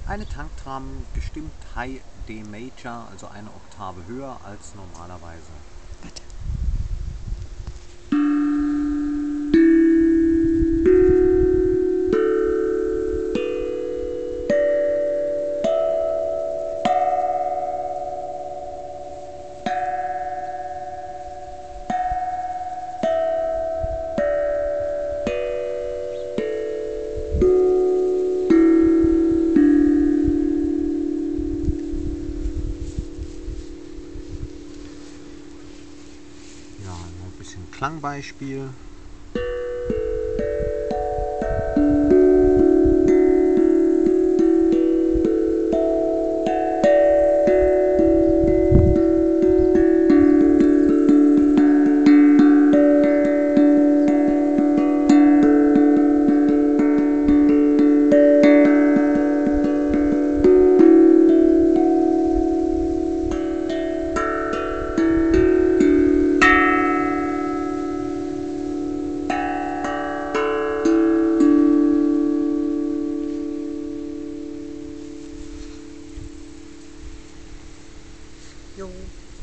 Eine Tankdrum gestimmt High D Major, also eine Oktave höher als normalerweise. Warte. Ja, noch ein bisschen Klangbeispiel. Jo.